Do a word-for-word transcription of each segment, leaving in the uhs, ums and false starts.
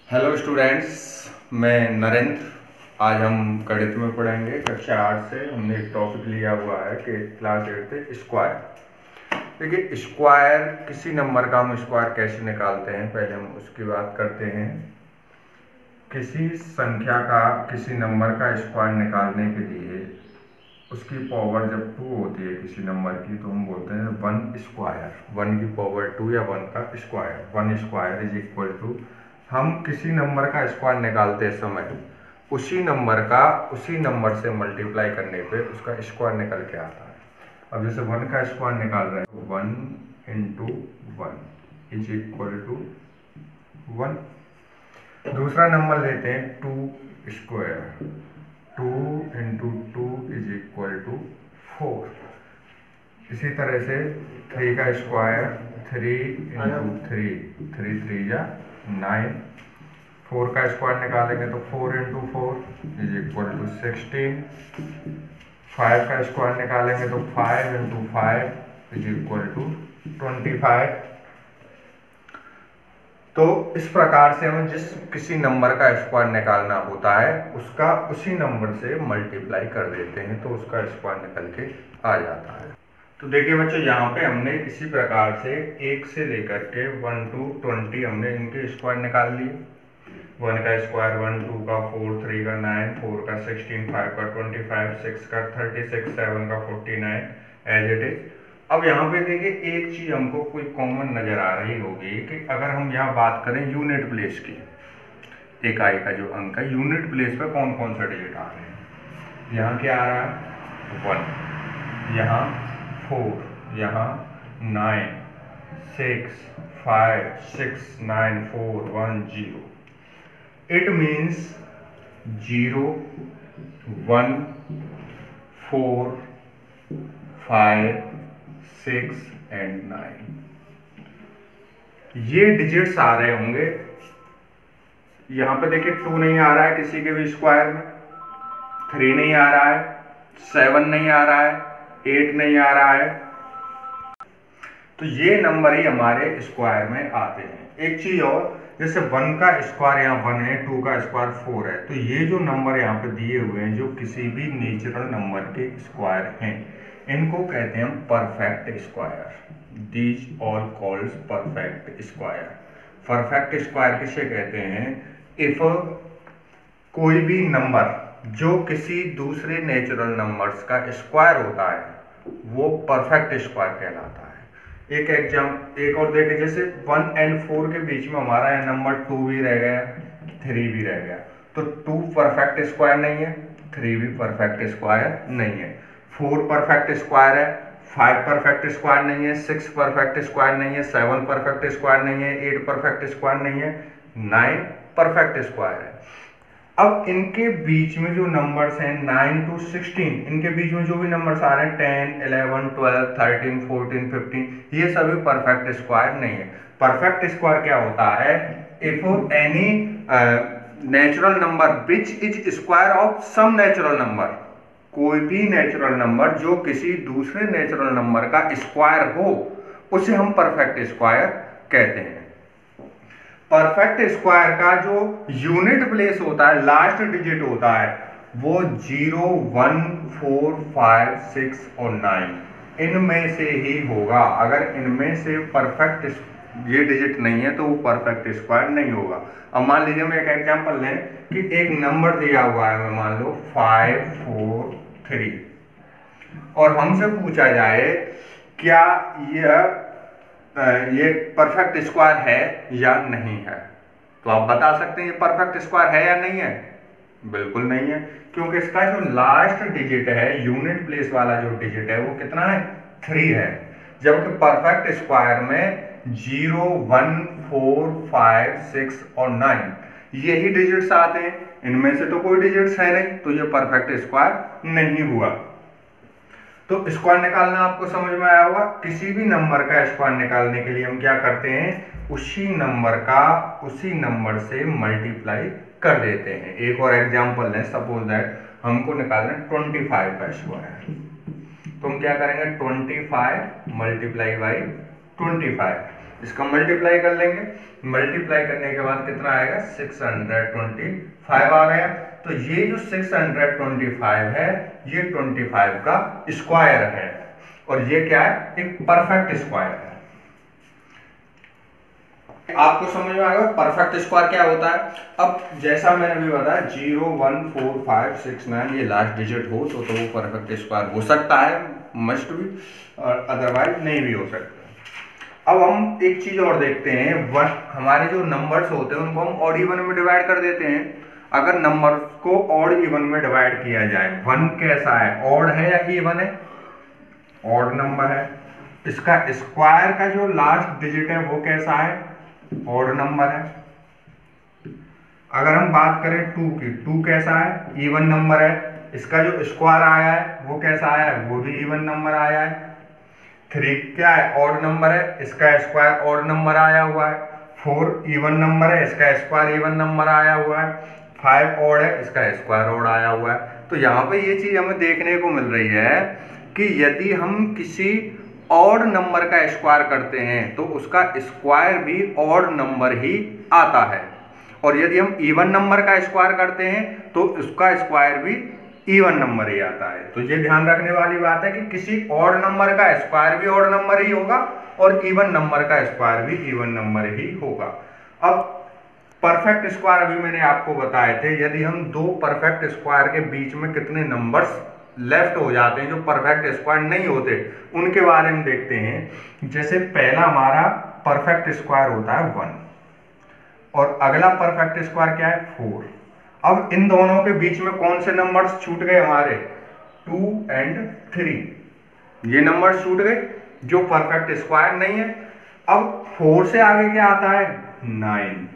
Hello students, मैं नरेंद्र। आज हम गणित में पढ़ेंगे कक्षा आठ से। हमने एक टॉपिक लिया हुआ है कि क्लास एट से स्क्वायर। देखिए, स्क्वायर किसी नंबर का हम स्क्वायर कैसे निकालते हैं, पहले हम उसकी बात करते हैं। किसी संख्या का किसी नंबर का स्क्वायर निकालने के लिए उसकी पावर जब टू होती है किसी नंबर की, तो हम बोलते हैं वन स्क्वायर। वन की पावर टू या वन का square, one square is equal to, हम किसी नंबर का स्क्वायर निकालते समय उसी नंबर का उसी नंबर से मल्टीप्लाई करने पे उसका स्क्वायर निकल के आता है। अब जैसे वन का स्क्वायर निकाल रहे हैं, one into one is equal to one. दूसरा नंबर लेते हैं two square, two into two is equal to four. इसी तरह से थ्री का square, three into three, three three या नाइन। फोर का स्क्वायर निकालेंगे तो four into four is equal to sixteen. Five का स्क्वायर निकालेंगे तो five into five is equal to twenty five. तो इस प्रकार से हमें जिस किसी नंबर का स्क्वायर निकालना होता है उसका उसी नंबर से मल्टीप्लाई कर देते हैं तो उसका स्क्वायर निकल के आ जाता है। तो देखिए बच्चों, यहाँ पे हमने इसी प्रकार से एक से लेकर के वन टू ट्वेंटी हमने इनके स्क्वायर निकाल लिए। वन का स्क्वायर वन, टू का फोर, थ्री का नाइन, फोर का सिक्सटीन, फाइव का ट्वेंटी फाइव, सिक्स का थर्टी सिक्स, सेवन का forty nine, as it is. अब यहाँ पे देखिए, एक चीज हमको कोई कॉमन नजर आ रही होगी कि अगर हम यहाँ बात करें यूनिट प्लेस की, इकाई का जो अंक है, यूनिट प्लेस पे कौन कौन सा डिजिट आ रहे हैं। यहाँ क्या आ रहा है, वन, यहाँ फोर, यहाँ nine, six, five, six, nine, four, one, zero. It means zero, one, four, five, six and nine, ये डिजिट्स आ रहे होंगे। यहां पे देखिए, टू नहीं आ रहा है किसी के भी स्क्वायर में, थ्री नहीं आ रहा है, सेवन नहीं आ रहा है, एट नहीं आ रहा है। तो ये नंबर ही हमारे स्क्वायर में आते हैं। एक चीज और, जैसे वन का स्क्वायर यहाँ वन है, टू का स्क्वायर फोर है, तो ये जो नंबर यहाँ पे दिए हुए हैं जो किसी भी नेचुरल नंबर के स्क्वायर हैं, इनको कहते हैं perfect square. These all called perfect square. Perfect square किसे कहते हैं, इफ कोई भी नंबर जो किसी दूसरे नेचुरल नंबर्स का स्क्वायर होता है वो परफेक्ट स्क्वायर कहलाता है। एक एग्जाम एक और देखें, जैसे वन एंड फोर के बीच में हमारा यह नंबर टू भी रह गया, थ्री भी रह गया, तो टू परफेक्ट स्क्वायर नहीं है, थ्री भी परफेक्ट स्क्वायर नहीं है, फोर परफेक्ट स्क्वायर है, फाइव परफेक्ट स्क्वायर नहीं है, सिक्स परफेक्ट स्क्वायर नहीं है, सेवन परफेक्ट स्क्वायर नहीं है, एट परफेक्ट स्क्वायर नहीं है, नाइन परफेक्ट स्क्वायर है। अब इनके बीच में जो नंबर्स हैं नाइन टू सिक्सटीन, इनके बीच में जो भी नंबर्स आ रहे हैं ten, eleven, twelve, thirteen, fourteen, fifteen, ये सभी परफेक्ट स्क्वायर नहीं है। परफेक्ट स्क्वायर क्या होता है, if any natural number which is square of some natural number, कोई भी नेचुरल नंबर जो किसी दूसरे नेचुरल नंबर का स्क्वायर हो उसे हम परफेक्ट स्क्वायर कहते हैं। परफेक्ट स्क्वायर का जो यूनिट प्लेस होता है, लास्ट डिजिट होता है, वो zero, one, four, five, six और नाइन, इनमें से ही होगा। अगर इनमें से परफेक्ट ये डिजिट नहीं है तो वो परफेक्ट स्क्वायर नहीं होगा। अब मान लीजिए, मैं एक एग्जांपल लें कि एक नंबर दिया हुआ है, मैं मान लो फाइव, फोर, थ्री, और हमसे पूछा जाए क्या यह ये परफेक्ट स्क्वायर है या नहीं है, तो आप बता सकते हैं ये परफेक्ट स्क्वायर है या नहीं है। बिल्कुल नहीं है, क्योंकि इसका जो लास्ट डिजिट है, यूनिट प्लेस वाला जो डिजिट है, वो कितना है, थ्री है, जबकि परफेक्ट स्क्वायर में zero, one, four, five, six और नाइन यही डिजिट्स आते हैं। इनमें से तो कोई डिजिट्स है नहीं, तो ये परफेक्ट स्क्वायर नहीं हुआ। तो स्क्वायर निकालना आपको समझ में आया होगा। किसी भी नंबर का स्क्वायर निकालने के लिए हम क्या करते हैं, उसी नंबर का उसी नंबर से मल्टीप्लाई कर देते हैं। एक और एग्जांपल लें, सपोज दैट हमको निकालना है ट्वेंटी फाइव का स्क्वायर, तो हम क्या करेंगे, twenty five multiply by twenty five. इसका मल्टीप्लाई कर लेंगे, मल्टीप्लाई करने के बाद कितना आएगा, सिक्स हंड्रेड ट्वेंटी फाइव आ गया। तो ये जो सिक्स हंड्रेड ट्वेंटी फाइव है ये ट्वेंटी फाइव का स्क्वायर है, और ये क्या है, एक परफेक्ट स्क्वायर है। आपको समझ में आएगा परफेक्ट स्क्वायर क्या होता है। अब जैसा मैंने भी बताया zero one four five six nine ये लास्ट डिजिट हो तो, तो वो परफेक्ट स्क्वायर हो सकता है, मस्ट भी, और अदरवाइज नहीं भी हो सकता। अब हम एक चीज और देखते हैं, वन हमारे जो नंबर्स होते हैं उनको हम ऑड इवन में डिवाइड कर देते हैं। अगर नंबर को ऑड इवन में डिवाइड किया जाए, वन कैसा है, ऑड है या इवन है, ऑड नंबर है। इसका स्क्वायर का जो लास्ट डिजिट है वो कैसा है, ऑड नंबर है। अगर हम बात करें टू की, टू कैसा है, इवन नंबर है। इसका जो स्क्वायर आया है वो कैसा आया है, वो भी इवन नंबर आया है। थ्री क्या है, ऑड नंबर है, इसका स्क्वायर ऑड नंबर आया हुआ है। फोर इवन नंबर है, इसका स्क्वायर इवन नंबर आया हुआ है। फाइव ऑड है, इसका स्क्वायर ऑड आया हुआ है। तो यहाँ पे ये चीज हमें देखने को मिल रही है कि यदि हम किसी ऑड नंबर का स्क्वायर करते हैं तो उसका स्क्वायर भी ऑड नंबर ही आता है, और यदि हम इवन नंबर का स्क्वायर करते हैं तो उसका स्क्वायर भी इवन नंबर ही आता है। तो ये ध्यान रखने वाली बात है कि किसी ऑड नंबर का स्क्वायर भी ऑड नंबर ही होगा और इवन नंबर का स्क्वायर भी इवन नंबर ही होगा। अब परफेक्ट स्क्वायर अभी मैंने आपको बताए थे, यदि हम दो परफेक्ट स्क्वायर के बीच में कितने नंबर्स लेफ्ट हो जाते हैं जो परफेक्ट स्क्वायर नहीं होते, उनके बारे में देखते हैं। जैसे पहला हमारा परफेक्ट स्क्वायर होता है वन, और अगला परफेक्ट स्क्वायर क्या है, फोर। अब इन दोनों के बीच में कौन से नंबर्स छूट गए हमारे, टू एंड थ्री, ये नंबर छूट गए जो परफेक्ट स्क्वायर नहीं है। अब फोर से आगे क्या आता है, नाइन।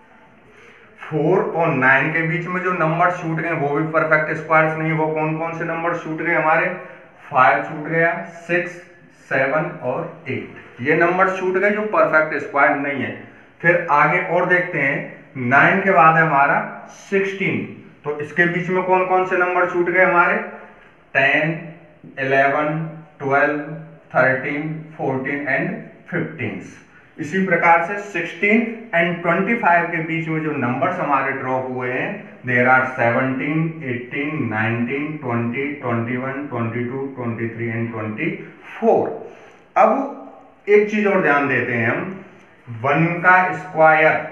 फोर और नाइन के बीच में जो नंबर छूट गए वो भी परफेक्ट स्क्वायर्स नहीं है। वो कौन कौन से नंबर छूट गए हमारे, फाइव छूट गया, सिक्स, सेवन और एट, ये नंबर छूट गए जो परफेक्ट स्क्वायर नहीं है। फिर आगे और देखते हैं, नाइन के बाद है हमारा सिक्सटीन, तो इसके बीच में कौन कौन से नंबर छूट गए हमारे, ten, eleven, twelve, thirteen, fourteen and fifteen. इसी प्रकार से सिक्सटीन एंड ट्वेंटी फाइव के बीच में जो नंबर्स हमारे ड्रॉप हुए हैं, there are seventeen, eighteen, nineteen, twenty, twenty one, twenty two, twenty three and twenty four. अब एक चीज और ध्यान देते हैं हम, वन का स्क्वायर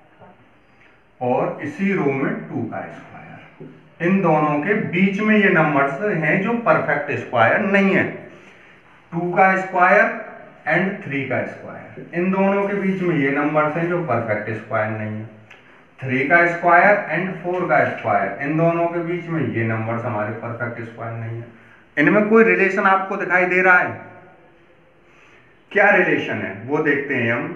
और इसी रो में टू का स्क्वायर, इन दोनों के बीच में ये नंबर्स हैं जो परफेक्ट स्क्वायर नहीं है। टू का स्क्वायर एंड थ्री का स्क्वायर, इन दोनों के बीच में ये नंबर्स हैं जो परफेक्ट स्क्वायर नहीं है। थ्री का स्क्वायर एंड फोर का स्क्वायर, इन दोनों के बीच में ये नंबर्स हमारे परफेक्ट स्क्वायर नहीं है। इनमें कोई रिलेशन आपको दिखाई दे रहा है, क्या रिलेशन है वो देखते हैं हम।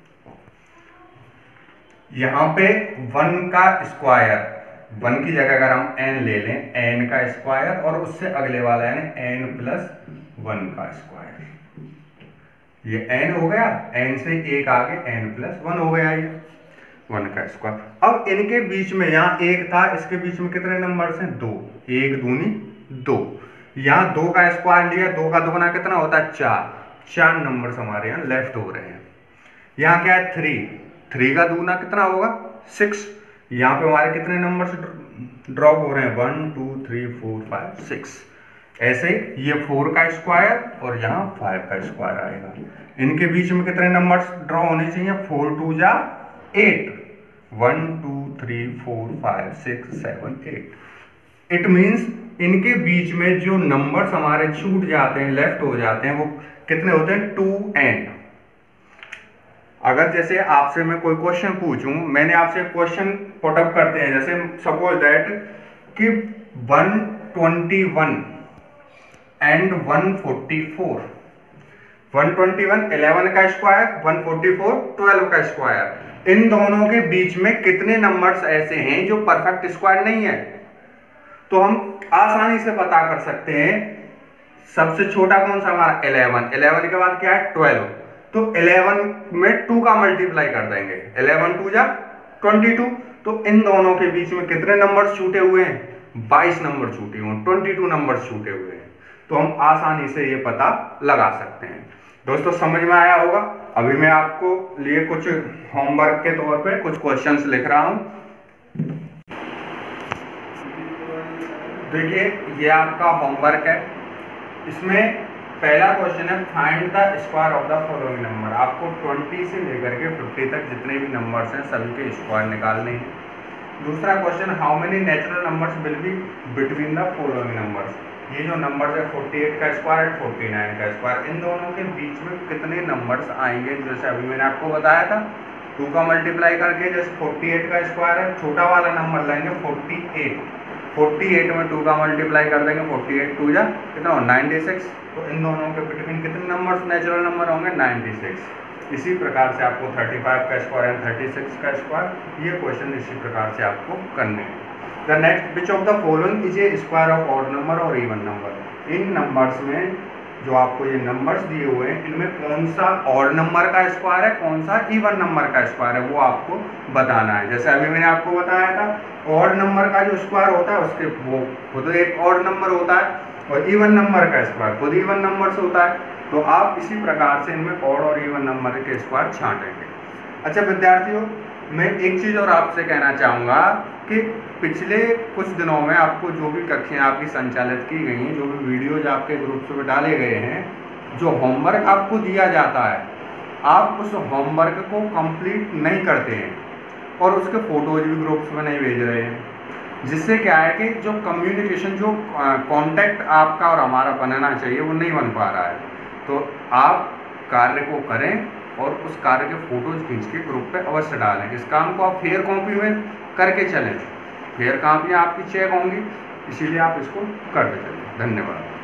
यहां पे वन का स्क्वायर, वन की जगह अगर हम एन ले लें, एन का स्क्वायर और उससे अगले वाला है एन प्लस वन का स्क्वायर, ये एन हो गया, एन से एक आगे एन प्लस वन हो गया, ये वन का स्क्वायर। अब इनके बीच में यहाँ एक था, इसके बीच में कितने नंबर्स हैं, दो, एक दूनी दो। यहाँ दो का स्क्वायर लिया, दो का दुगना कितना होता है, चार, चार नंबर्स हमारे यहाँ लेफ्ट हो रहे हैं। यहाँ क्या है, थ्री, थ्री का दुगना कितना होगा, सिक्स। यहाँ पे हमारे कितने नंबर्स ड्रॉप हो रहे हैं, one two three four five six. ऐसे ये फोर का स्क्वायर और यहाँ फाइव का स्क्वायर आएगा। इनके बीच में कितने नंबर्स ड्रॉ होने चाहिए, फोर टू जा eight, one two three four five six seven eight. It means इनके बीच में जो नंबर्स हमारे छूट जाते हैं, लेफ्ट हो जाते हैं, वो कितने होते हैं, टू एन। अगर जैसे आपसे मैं कोई क्वेश्चन पूछूं, मैंने आपसे क्वेश्चन पुटअप करते हैं, जैसे सपोज दैट कि one twenty one and one forty four, one twenty one eleven का square, one forty four twelve का स्क्वायर, इन दोनों के बीच में कितने नंबर्स ऐसे हैं जो परफेक्ट स्क्वायर नहीं है। तो हम आसानी से पता कर सकते हैं, सबसे छोटा कौन सा हमारा, इलेवन, इलेवन के बाद क्या है, ट्वेल्व, तो इलेवन में टू का मल्टीप्लाई कर देंगे, इलेवन टू जा ट्वेंटी टू। तो इन दोनों के बीच में कितने नंबर छूटे हुए हैं, बाईस नंबर छूटे हुए हैं, ट्वेंटी टू नंबर छूटे हुए हैं। तो हम आसानी से ये पता लगा सकते हैं। दोस्तों समझ में आया होगा। अभी मैं आपको लिए कुछ होमवर्क के तौर पे कुछ क्वेश्चंस लिख रहा हूं। देखिए ये आपका होमवर्क है। इसमें पहला क्वेश्चन है find the square of the following number. आपको बीस से लेकर के पचास तक जितने भी नंबर्स हैं सभी के स्क्वायर निकालने हैं। दूसरा question, how many natural numbers will be between the following numbers. ये जो नंबर्स है अड़तालीस का स्क्वायर है उनचास का स्क्वायर, इन दोनों के बीच में कितने नंबर्स आएंगे। जैसे अभी मैंने आपको बताया था टू का मल्टीप्लाई करके, जैसे अड़तालीस का स्क्वायर है, छोटा वाला नंबर लेंगे अड़तालीस, अड़तालीस में टू का मल्टीप्लाई कर देंगे, अड़तालीस टू जा कितना हो छियानवे। तो इन दोनों के बिटवीन कितने नंबर्स नेचुरल नंबर होंगे छियानवे। इसी प्रकार से आपको पैंतीस का स्क्वायर एंड छत्तीस का स्क्वायर, ये क्वेश्चन इसी प्रकार से आपको करने हैं। The next, which of the following is a square of odd number और इवन नंबर। इन नंबर्स में जो आपको ये नंबर्स दिए हुए हैं इनमें कौन सा ऑड नंबर का स्क्वायर है, कौन सा इवन नंबर का स्क्वायर है, वो आपको बताना है। जैसे अभी मैंने आपको बताया था ऑड नंबर का जो स्क्वायर होता है उसके वो खुद एक ऑड नंबर होता है और इवन नंबर का स्क्वायर खुद इवन नंबर से होता है। तो आप इसी प्रकार से इनमें ऑड और इवन नंबर के स्क्वायर छांटेंगे। अच्छा विद्यार्थियों, मैं एक चीज़ और आपसे कहना चाहूँगा कि पिछले कुछ दिनों में आपको जो भी कक्षाएं आपकी संचालित की गई हैं, जो भी वीडियोज आपके ग्रुप्स में डाले गए हैं, जो होमवर्क आपको दिया जाता है, आप उस होमवर्क को कंप्लीट नहीं करते हैं और उसके फोटोज भी ग्रुप्स में नहीं भेज रहे हैं, जिससे क्या है कि जो कम्युनिकेशन, जो कांटेक्ट आपका और हमारा बनना चाहिए वो नहीं बन पा रहा है। तो आप कार्य को करें और उस कार्य के फोटोज खींच के ग्रुप पे अवश्य डालें। इस काम को आप फेयर कॉपी में करके चलें, फेयर कॉपियाँ आपकी चेक होंगी, इसीलिए आप इसको करते चलें। धन्यवाद।